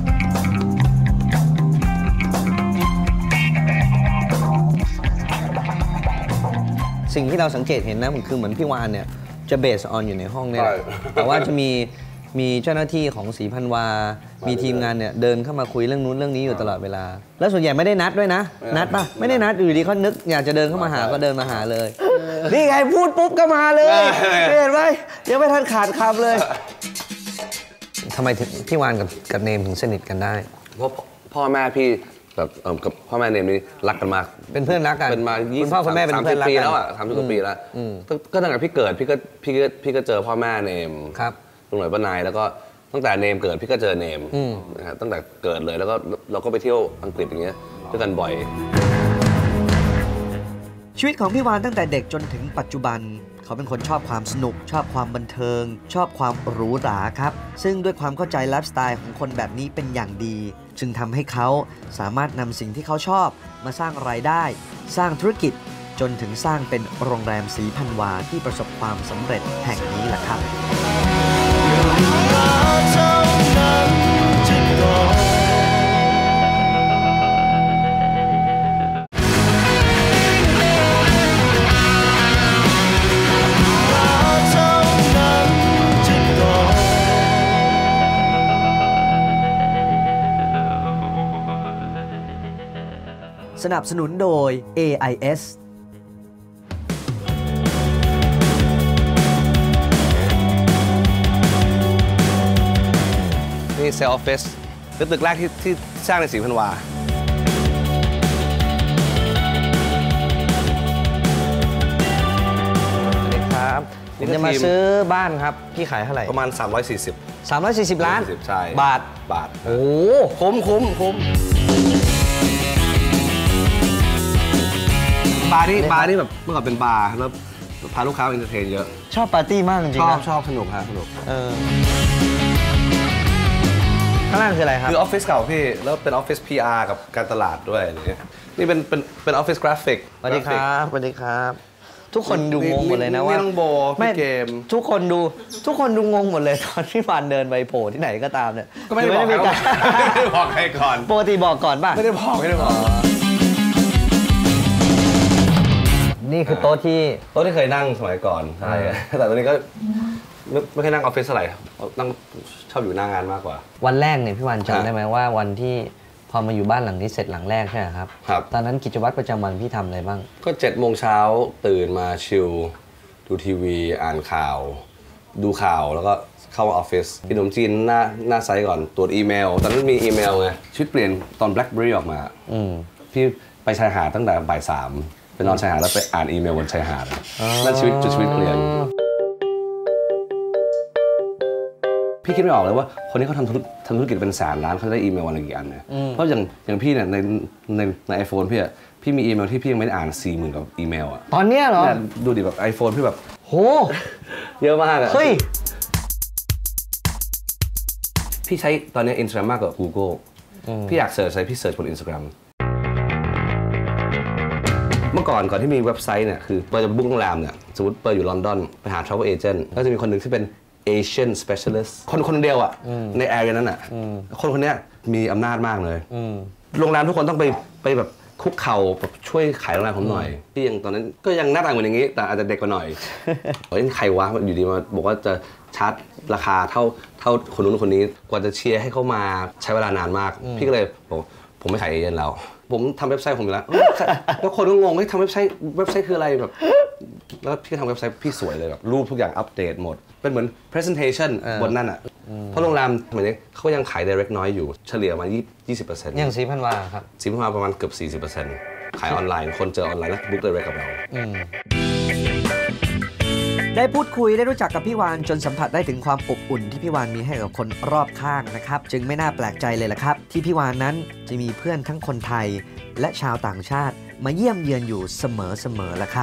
สิ่งที่เราสังเกตเห็นนะคือเหมือนพี่วานเนี่ยจะเบสออนอยู่ในห้องเนี่ยแต่ว่าจะมีเจ้าหน้าที่ของศรีพันวามีทีมงานเนี่ยเดินเข้ามาคุยเรื่องนู้นเรื่องนี้อยู่ตลอดเวลาแล้วส่วนใหญ่ไม่ได้นัดด้วยนะนัดป่ะไม่ได้นัดอยู่ดีเขานึกอยากจะเดินเข้ามาหาก็เดินมาหาเลยนี่ไงพูดปุ๊บก็มาเลยเห็นไหมยังไม่ทันขาดคำเลยทำไมพี่วานกับเนมถึงสนิทกันได้เพราะพ่อแม่พี่แบบกับพ่อแม่เนมนี่รักกันมากเป็นเพื่อนรักกันเป็นมาคุณพ่อคุณแม่เป็นเพื่อนรักกัน30 ปีแล้วอ่ะ30 กว่าปีแล้วก็ตั้งแต่พี่เกิดพี่ก็เจอพ่อแม่เนมครับลุงหน่อยป้านายแล้วก็ตั้งแต่เนมเกิดพี่ก็เจอเนมนะฮะตั้งแต่เกิดเลยแล้วก็เราก็ไปเที่ยวอังกฤษอย่างเงี้ยด้วยกันบ่อยชีวิตของพี่วานตั้งแต่เด็กจนถึงปัจจุบันเขาเป็นคนชอบความสนุกชอบความบันเทิงชอบความหรูหราครับซึ่งด้วยความเข้าใจไลฟ์สไตล์ของคนแบบนี้เป็นอย่างดีจึงทำให้เขาสามารถนำสิ่งที่เขาชอบมาสร้างรายได้สร้างธุรกิจจนถึงสร้างเป็นโรงแรมศรีพันวาที่ประสบความสำเร็จแห่งนี้แหละครับสนับสนุนโดย AIS นี่เซลล์ออฟฟิศตึกแรกที่สร้างในศรีพันวาสวัสดีครับผมจะมาซื้อบ้านครับพี่ขายเท่าไหร่ประมาณ 340 ล้านใช่บาทโอ้คุ้มบาร์นี่แบบเมื่อก่อนเป็นบาร์แล้วพาลูกค้าเอนเตอร์เทนเยอะชอบปาร์ตี้มากจริงๆชอบสนุกข้างล่างคืออะไรครับคือออฟฟิศเก่าพี่แล้วเป็นออฟฟิศ PR กับการตลาดด้วยอะไรเงี้ยนี่เป็นออฟฟิศกราฟิกสวัสดีครับทุกคนดูงงหมดเลยนะว่าไม่ต้องโบพี่เกมทุกคนดูงงหมดเลยตอนที่ฟานเดินไปโผล่ที่ไหนก็ตามเนี่ยก็ไม่ได้บอกใครก่อนปกติบอกก่อนป่ะไม่ได้บอกนี่คือโต๊ะที่เคยนั่งสมัยก่อนใช่แต่ตอนนี้ก็ไม่เคยนั่งออฟฟิศเท่าไหร่นั่งชอบอยู่หน้างานมากกว่าวันแรกเนี่ยพี่วันจำได้ไหมว่าวันที่พอมาอยู่บ้านหลังนี้เสร็จหลังแรกใช่ไหมครับตอนนั้นกิจวัตรประจำวันพี่ทำอะไรบ้างก็7 โมงเช้าตื่นมาชิลดูทีวีอ่านข่าวดูข่าวแล้วก็เข้าออฟฟิศกินขนมจีนหน้าไซต์ก่อนตรวจอีเมลตอนนั้นมีอีเมลไงชีวิตเปลี่ยนตอน BlackBerry ออกมาพี่ไปชายหาดตั้งแต่บ่าย 3ไปนอนชายหาดแล้วไปอ่านอีเมลบนชายหาดนั่นชีวิตเปลี่ยนพี่คิดไม่ออกเลยว่าคนนี้เขาทำธุรกิจเป็น100,000 ล้านเขาได้อีเมลวันละกี่อันเนี่ยเพราะอย่างพี่เนี่ยใน iPhone พี่มีอีเมลที่พี่ยังไม่ได้อ่าน 40,000 กว่าอีเมลอะตอนเนี้ยเหรอดูดิแบบ iPhone พี่แบบโหเยอะมากอะเฮ้ยพี่ใช้ตอนนี้ Instagram มากกว่า Google พี่อยากเสิร์ชอะไรพี่เสิร์ชบน Instagram เมื่อก่อนที่มีเว็บไซต์เนี่ยคือเปิดจะบุ๊กโรงแรมเนี่ยสมมติเปิดอยู่ลอนดอนไปหา travel agent ก็จะมีคนหนึ่งที่เป็น Asian specialist คนเดียวอ่ะใน area นั้นอ่ะคนนี้มีอำนาจมากเลยโรงแรมทุกคนต้องไปแบบคุกเข่าแบบช่วยขายโรงแรมผมหน่อยที่ยังตอนนั้นก็ยังหน้าตาเหมือนอย่างนี้แต่อาจจะเด็กกว่าหน่อยเฮ้ยใครวะอยู่ดีมาบอกว่าจะชาร์จราคาเท่าคนนู้นคนนี้กว่าจะเชียร์ให้เขามาใช้เวลานานมากพี่ก็เลยบอกผมไม่ขายเอเจนต์แล้วผมทำเว็บไซต์ผมอยู่แล้วแล้วคนก็งงว่าทำเว็บไซต์คืออะไรแบบแล้วพี่ก็ทำเว็บไซต์พี่สวยเลยแบบรูปทุกอย่างอัปเดตหมดเป็นเหมือน presentation บนนั่นอ่ะเพราะโรงแรมเหมือนนี้เขายังขาย direct น้อยอยู่เฉลี่ยมา 20% อย่างสีพันวาครับสีพันวาประมาณเกือบ 40% ขายออนไลน์คนเจอออนไลน์แล้วบุ๊ก direct กับเราได้พูดคุยได้รู้จักกับพี่วานจนสัมผัสได้ถึงความอบอุ่นที่พี่วานมีให้กับคนรอบข้างนะครับจึงไม่น่าแปลกใจเลยล่ะครับที่พี่วานนั้นจะมีเพื่อนทั้งคนไทยและชาวต่างชาติมาเยี่ยมเยือนอยู่เสมอละครับ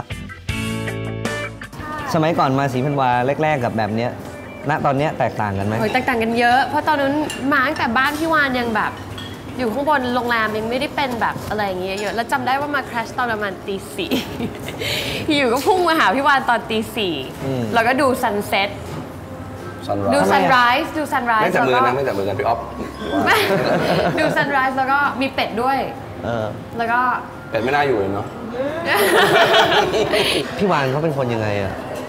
สมัยก่อนมาสีพันวาแรกๆกับแบบเนี้ยณตอนเนี้ยแตกต่างกันไหมแตกต่างกันเยอะเพราะตอนนั้นมาตั้งแต่บ้านพี่วานยังแบบอยู่ข้างบนโรงแรมยังไม่ได้เป็นแบบอะไรอย่างเงี้ยเยอะแล้วจำได้ว่ามาคราชตอนประมาณตี 4 อยู่ก็พุ่งมาหาพี่วานตอนตี 4แล้วก็ดูซันเซ็ตดูซันไรส์ไม่จับมือนะไม่จับมือกันพี่อ๊อฟดูซันไรส์แล้วก็มีเป็ดด้วยแล้วก็เป็ดไม่น่าอยู่เลยเนาะพี่วานเขาเป็นคนยังไงอะ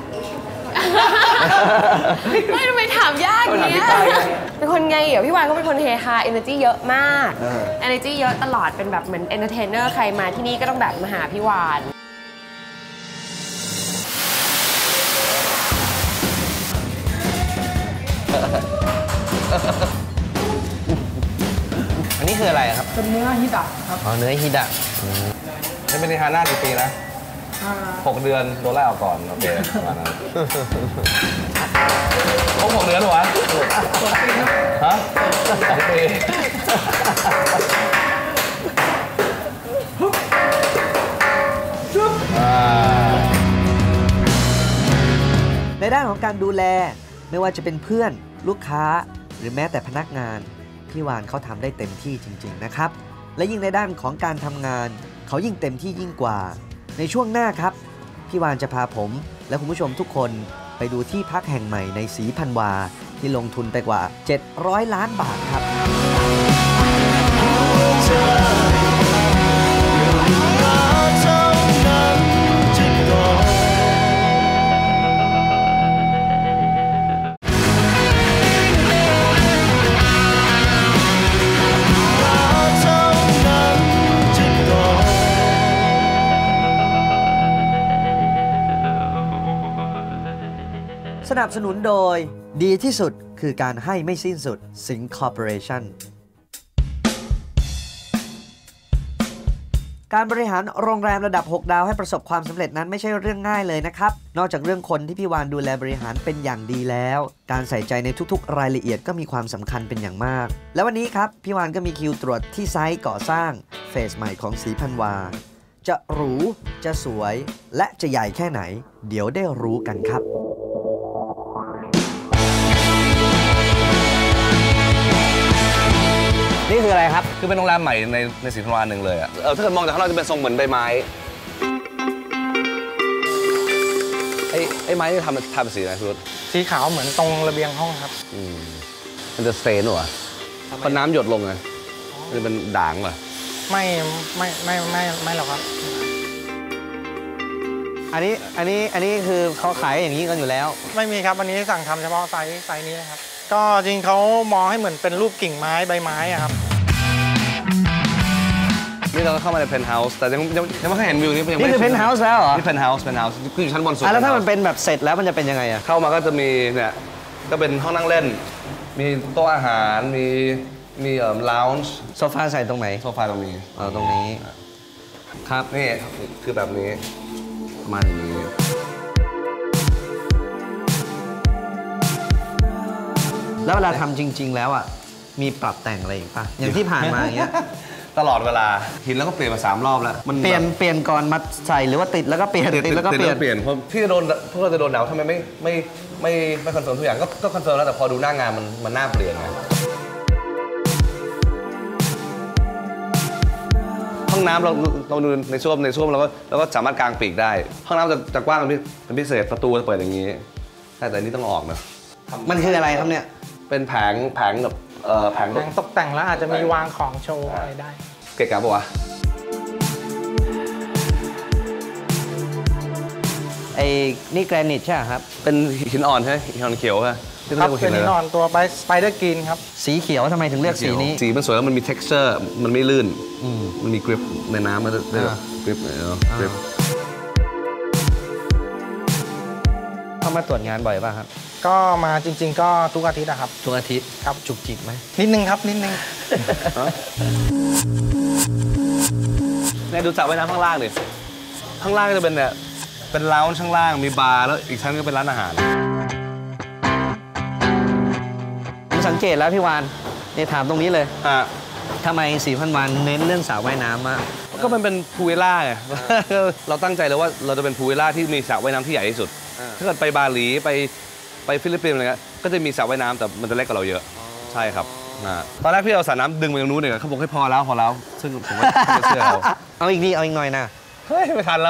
ไม่ทำไมถามยากเนี้ยเป็นคนไงพี่วานก็เป็นคนเฮฮา energy เยอะมาก energy เยอะตลอดเป็นแบบเหมือน entertainer ใครมาที่นี่ก็ต้องแบบมาหาพี่วานอันนี้คืออะไรครับเป็นเนื้อฮิดะครับเนื้อฮิดะจะเป็นในฮาน่ากี่ปีนะ6 เดือนโดนไล่ออกก่อนโอเคประมาณนั้น6 เดือนหรอวะฮะ2 ปีในด้านของการดูแลไม่ว่าจะเป็นเพื่อนลูกค้าหรือแม้แต่พนักงานพี่วานเขาทำได้เต็มที่จริงๆนะครับและยิ่งในด้านของการทำงานเขายิ่งเต็มที่ยิ่งกว่าในช่วงหน้าครับพี่วานจะพาผมและคุณผู้ชมทุกคนไปดูที่พักแห่งใหม่ในสีพันวาที่ลงทุนไปกว่า700 ล้านบาทครับสนับสนุนโดยดีที่สุดคือการให้ไม่สิ้นสุดสิงห์คอร์ปอเรชั่นการบริหารโรงแรมระดับ6 ดาวให้ประสบความสำเร็จนั้นไม่ใช่เรื่องง่ายเลยนะครับนอกจากเรื่องคนที่พี่วานดูแลบริหารเป็นอย่างดีแล้วการใส่ใจในทุกๆรายละเอียดก็มีความสำคัญเป็นอย่างมากและวันนี้ครับพี่วานก็มีคิวตรวจที่ไซต์ก่อสร้างเฟสใหม่ของสีพันวาจะหรูจะสวยและจะใหญ่แค่ไหนเดี๋ยวได้รู้กันครับนี่คืออะไรครับคือเป็นโรงแรมใหม่ในสีพันวาหนึ่งเลยอ่ะถ้าเกิดมองจากข้างนอกจะเป็นทรงเหมือนใบไม้ไอ้ไม้ที่ทำเป็นสีอะไรคุณรุ่สีขาวเหมือนตรงระเบียงห้องครับมันจะสเตนหรอพอน้ำหยดลงไงมันเป็นด่างเหรอไม่หรอกครับอันนี้คือเขาขายอย่างนี้กันอยู่แล้วไม่มีครับวันนี้สั่งทำเฉพาะไซส์นี้นะครับก็จริงเขามองให้เหมือนเป็นรูปกิ่งไม้ใบไม้อะครับนี่เราเข้ามาในเพนท์เฮาส์แต่ยังไม่เคยเห็นวิวนี้ยังไม่นี่คือเพนท์เฮาส์แล้วเหรอนี่เพนท์เฮาส์คืออยู่ชั้นบนสุดแล้วถ้ามันเป็นแบบเสร็จแล้วมันจะเป็นยังไงอะเข้ามาก็จะมีเนี่ยก็เป็นห้องนั่งเล่นมีโต๊ะอาหารมีลาวน์จ์โซฟาใส่ตรงไหนโซฟาตรงนี้ตรงนี้ครับนี่คือแบบนี้มาอย่างนี้แล้วเวลาทำจริงๆแล้วอ่ะมีปรับแต่งอะไรอีกป่ะอย่างที่ผ่านมาอย่างเงี้ยตลอดเวลาหินแล้วก็เปลี่ยนมา3 รอบแล้วมันเปลี่ยนก่อนมาใส่หรือว่าติดแล้วก็เปลี่ยนติดแล้วก็เปลี่ยนเพราะพี่พวกเราจะโดนหนาวทำไมไม่คอนเฟิร์มทุกอย่างก็คอนเฟิร์มแล้วแต่พอดูหน้างานมันน่าเปลี่ยนไงห้องน้ำเราดูในส้วมเราก็สามารถกางปีกได้ห้องน้ำจะกว้างเป็นพิเศษประตูจะเปิดอย่างนี้แต่อันนี้ต้องออกนะมันคืออะไรครับเนี่ยเป็นแผงแบบแผงตกแต่งแล้วอาจจะมีวางของโชว์อะไรได้เก๋ๆป่ะวะไอ้นี่แกรนิตใช่ไหมครับเป็นหินอ่อนใช่หินอ่อนเขียวใช่ครับเป็นหินอ่อนตัวสไปเดอร์กรีนครับสีเขียวทำไมถึงเลือกสีนี้สีมันสวยแล้วมันมี texture มันไม่ลื่นมันมีกริปในน้ำมันได้กริปเข้ามาตรวจงานบ่อยป่ะครับก็มาจริงๆก็ทุกอาทิตย์นะครับทุกอาทิตย์ครับจุกจิกไหมนิดนึงครับนิดนึงเนี่ยดูสระว่ายน้ำข้างล่างดิข้างล่างจะเป็นเนี่ยเป็นลาวน์ข้างล่างมีบาร์แล้วอีกชั้นก็เป็นร้านอาหารผมสังเกตแล้วพี่วานเนี่ยถามตรงนี้เลยทำไม4,000 วันเน้นเรื่องสระว่ายน้ำมากก็มันเป็นพูลวิลล่าไงเราตั้งใจเลยว่าเราจะเป็นพูลวิลล่าที่มีสระว่ายน้ำที่ใหญ่ที่สุดถ้าเกิดไปบาหลีไปฟิลิปปินส์อะไรเงี้ยก็จะมีสระว่ายน้ำแต่มันจะเล็กกว่าเราเยอะใช่ครับตอนแรกพี่เอาสระน้ำดึงไปตรงนู้นเนี่ยเขาบอกให้พอแล้วซึ่งผมไม่เชื่อเขาเอาอีกหน่อยนะเฮ้ยไม่ทัน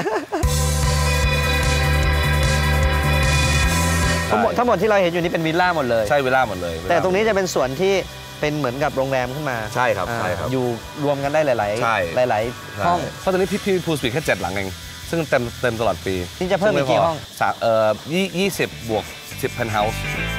ทั้งหมดที่เราเห็นอยู่นี่เป็นวิลล่าหมดเลยใช่วิลล่าหมดเลยแต่ตรงนี้จะเป็นส่วนที่เป็นเหมือนกับโรงแรมขึ้นมาใช่ครับอยู่รวมกันได้หลายห้องเพราะตอนนี้พี่พูลสปีดแค่7 หลังเองซึ่งเต็มตลอดปีนี่จะเพิ่มอีกกี่ห้อง 20 บวก 10 เพนท์เฮาส์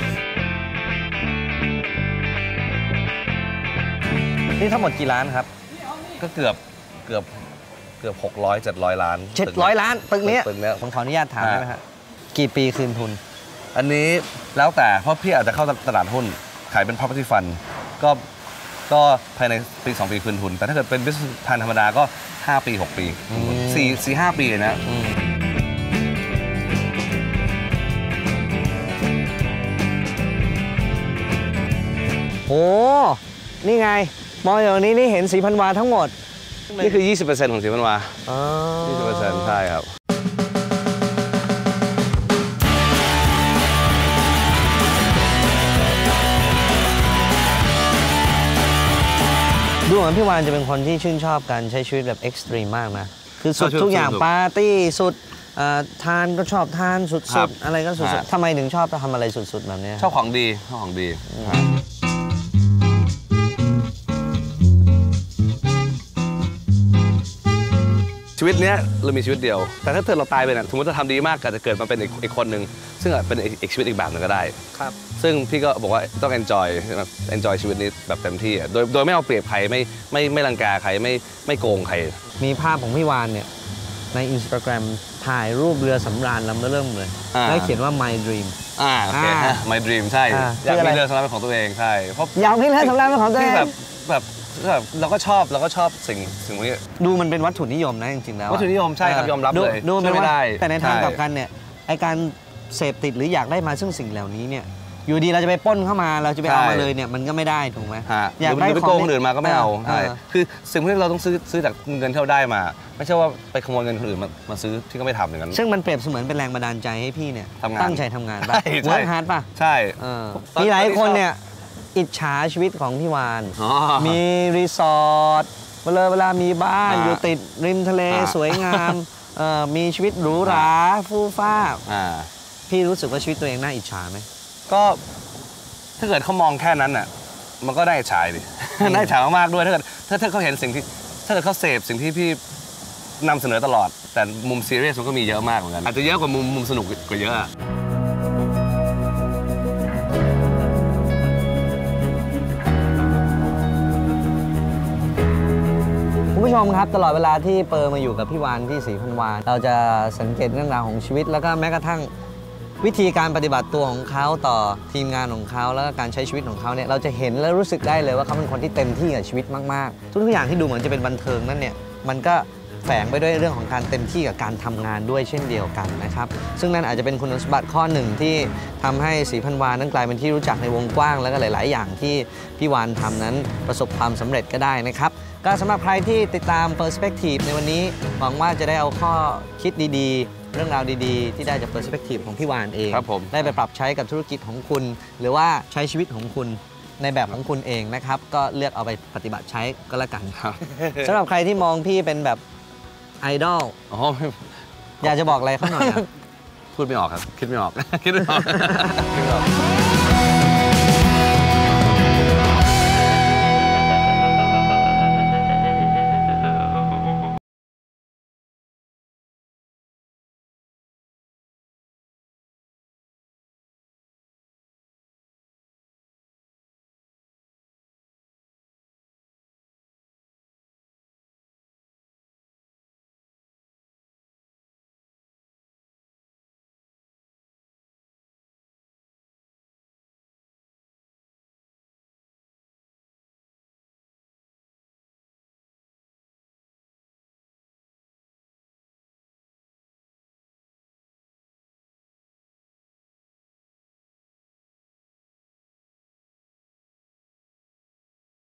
นี่ทั้งหมดกี่ล้านครับก็เกือบ600-700 ล้าน 700 ล้านตึกนี้ผมขออนุญาตถามได้ไหมครับกี่ปีคืนทุนอันนี้แล้วแต่เพราะพี่อาจจะเข้าตลาดหุ้นขายเป็น property fund ก็ภายในปี2 ปีคืนทุนแต่ถ้าเกิดเป็น business plan ธรรมดาก็5 ปี 6 ปี4-5 ปีนะโอ้นี่ไงมองอย่างนี้นี่เห็น4,000 วาทั้งหมดนี่คือ 20% ของ4,000 วา20%ใช่ครับดูเหมือนพี่วานจะเป็นคนที่ชื่นชอบการใช้ชีวิตแบบเอ็กซ์ตรีมมากนะคือสุดทุกอย่างปาร์ตี้สุดทานก็ชอบทานสุดๆอะไรก็สุดๆทำไมถึงชอบทำอะไรสุดๆแบบนี้ชอบของดีชีวิตเนี้ยเรามีชีวิตเดียวแต่ถ้าเราตายไปเนี่ยสมมติจะทำดีมากอาจจะเกิดมาเป็นอีกคนหนึ่งซึ่งเป็นอีกชีวิตอีกแบบหนึ่งก็ได้ครับซึ่งพี่ก็บอกว่าต้อง enjoy ชีวิตนี้แบบเต็มที่โดยไม่เอาเปรียบใครไม่รังแกใครไม่โกงใครมีภาพของพี่วานเนี่ยใน Instagram ถ่ายรูปเรือสำราญลำเริ่มเลยแล้วเขียนว่า my dream โอเค my dream ใช่อยากมีเรือสำราญเป็นของตัวเองใช่เพราะอยากมีเรือสำราญเป็นของตัวเองแบบเราก็ชอบสิ่งนี้ดูมันเป็นวัตถุนิยมนะจริงๆแล้ววัตถุนิยมใช่ครับยอมรับเลยดูไม่ได้แต่ในทางกลับกันเนี่ยไอการเสพติดหรืออยากได้มาซึ่งสิ่งเหล่านี้เนี่ยอยู่ดีเราจะไปปล้นเข้ามาเราจะไปเอามาเลยเนี่ยมันก็ไม่ได้ถูกไหมอยากได้ของไปโกงคนอื่นมาก็ไม่เอาใช่คือสิ่งที่เราต้องซื้อจากเงินที่เราได้มาไม่ใช่ว่าไปขโมยเงินคนอื่นมาซื้อที่ก็ไม่ทำอย่างนั้นซึ่งมันเปรียบเสมือนเป็นแรงบันดาลใจให้พี่เนี่ยตั้งใจทำงานป่ะเวิร์คฮาร์ดป่ะใช่มีหลายคนเนี่ยอิจฉาชีวิตของพี่วานมีรีสอร์ทเวลามีบ้านอยู่ติดริมทะเลสวยงามมีชีวิตหรูหราฟู่ฟ้าพี่รู้สึกว่าชีวิตตัวเองน่าอิจฉาไหมก็ถ้าเกิดเขามองแค่นั้นน่ะมันก็ได้อิจฉาดิได้อิจฉามากๆด้วยถ้าเขาเห็นสิ่งที่ถ้าเกิดเขาเสพสิ่งที่พี่นำเสนอตลอดแต่มุมซีเรียสมันก็มีเยอะมากเหมือนกันอาจจะเยอะกว่ามุมสนุกกว่าเยอะคุณผู้ชมครับตลอดเวลาที่เปิร์มาอยู่กับพี่วานที่4,000 วาเราจะสังเกตเรื่องราวของชีวิตแล้วก็แม้กระทั่งวิธีการปฏิบัติตัวของเขาต่อทีมงานของเขาแล้วก็การใช้ชีวิตของเขาเนี่ยเราจะเห็นและรู้สึกได้เลยว่าเขาเป็นคนที่เต็มที่กับชีวิตมากๆทุกอย่างที่ดูเหมือนจะเป็นบันเทิงนั่นเนี่ยมันก็แฝงไปด้วยเรื่องของการเต็มที่กับการทำงานด้วยเช่นเดียวกันนะครับซึ่งนั่นอาจจะเป็นคุณสมบัติข้อหนึ่งที่ทำให้4,000 วานั้นกลายเป็นที่รู้จักในวงกว้างแล้วก็หลายๆอย่างที่พี่วานทำนั้นประสบความสำเร็จก็ได้นะครับก็สำหรับใครที่ติดตาม Perspective ในวันนี้หวังว่าจะได้เอาข้อคิดดีๆเรื่องราวดีๆที่ได้จาก Perspective ของพี่วานเองได้ไปปรับใช้กับธุรกิจของคุณหรือว่าใช้ชีวิตของคุณในแบบของคุณเองนะครับก็เลือกเอาไปปฏิบัติใช้ก็แล้วกันสำหรับใครที่มองพี่เป็นแบบไอดอลอยากจะบอกอะไรเขาหน่อยครับพูดไม่ออกครับคิดไม่ออกคิดไม่ออก